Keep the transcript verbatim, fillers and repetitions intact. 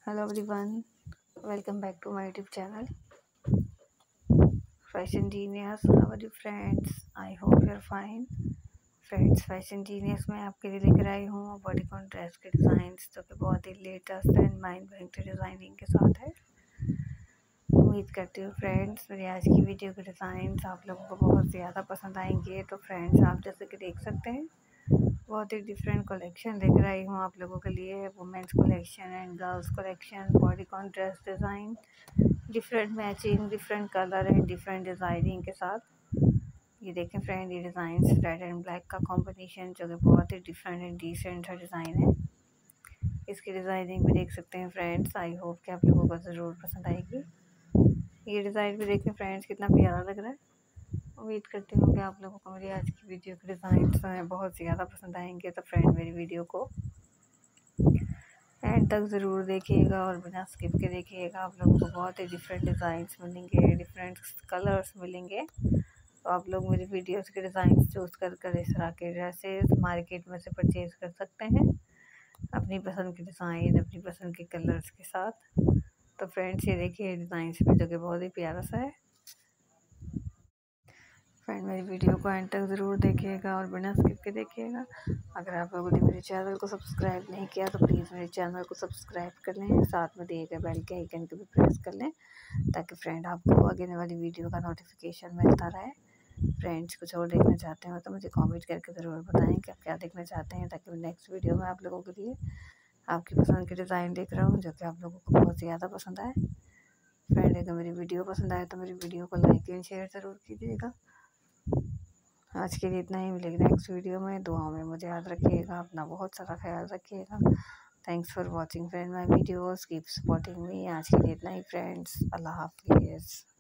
Hello everyone, welcome back to my YouTube channel Fashion Genius. How are you friends? I hope you're fine. Friends fashion genius में आपके लिए लेकर आई हूँ bodycon dress के designs जो कि बहुत ही latest and mind blowing designing के साथ है। उम्मीद करती हूँ फ्रेंड्स मेरी आज की वीडियो के डिज़ाइंस आप लोगों को बहुत ज़्यादा पसंद आएंगे। तो फ्रेंड्स आप जैसे कि देख सकते हैं बहुत ही डिफरेंट कलेक्शन लेकर आई हूँ आप लोगों के लिए। Women's collection and girls collection, bodycon dress design, different matching, different colour and different designing के साथ। ये देखें फ्रेंड, ये डिज़ाइन रेड एंड ब्लैक का कॉम्बिनेशन जो कि बहुत ही डिफरेंट एंड डिसेंट सा डिज़ाइन है। इसकी डिज़ाइनिंग भी देख सकते हैं फ्रेंड्स। आई होप कि आप लोगों को ज़रूर पसंद आएगी। ये डिज़ाइन भी देखें फ्रेंड्स कितना प्यारा लग रहा है। उम्मीद करती हूँ कि आप लोगों को मेरी आज की वीडियो के डिज़ाइन बहुत ज़्यादा पसंद आएंगे। तो फ्रेंड मेरी वीडियो को एंड तक ज़रूर देखिएगा और बिना स्किप के देखिएगा। आप लोगों को बहुत ही डिफरेंट डिज़ाइंस मिलेंगे, डिफरेंट कलर्स मिलेंगे। तो आप लोग मेरी वीडियोस के डिज़ाइन चूज़ कर कर इस तरह के ड्रेसेस मार्केट में से परचेज़ कर सकते हैं अपनी पसंद के डिज़ाइन, अपनी पसंद के कलर्स के साथ। तो फ्रेंड्स ये देखिए डिज़ाइंस में जो कि बहुत ही प्यारा सा है। फ्रेंड मेरी वीडियो को एंड तक ज़रूर देखिएगा और बिना स्किप के देखिएगा। अगर आप लोगों ने मेरे चैनल को सब्सक्राइब नहीं किया तो प्लीज़ मेरे चैनल को सब्सक्राइब कर लें, साथ में दिए गए बेल के आइकन को भी प्रेस कर लें ताकि फ्रेंड आपको आगे वाली वीडियो का नोटिफिकेशन मिलता रहे। फ्रेंड्स कुछ और देखना चाहते हो तो मुझे कमेंट करके ज़रूर बताएं कि आप क्या देखना चाहते हैं ताकि मैं नेक्स्ट वीडियो में आप लोगों के लिए आपकी पसंद के डिज़ाइन देख रहा हूँ जो कि आप लोगों को बहुत ज़्यादा पसंद आए। फ्रेंड अगर मेरी वीडियो पसंद आए तो मेरी वीडियो को लाइक एंड शेयर ज़रूर कीजिएगा। आज के लिए इतना ही, मिलेगा नेक्स्ट वीडियो में। दुआओं में मुझे याद रखिएगा, अपना बहुत सारा ख्याल रखिएगा। Thanks for watching friend my videos, keep supporting me. आज के लिए इतना ही फ्रेंड्स, अल्लाह हाफिज़।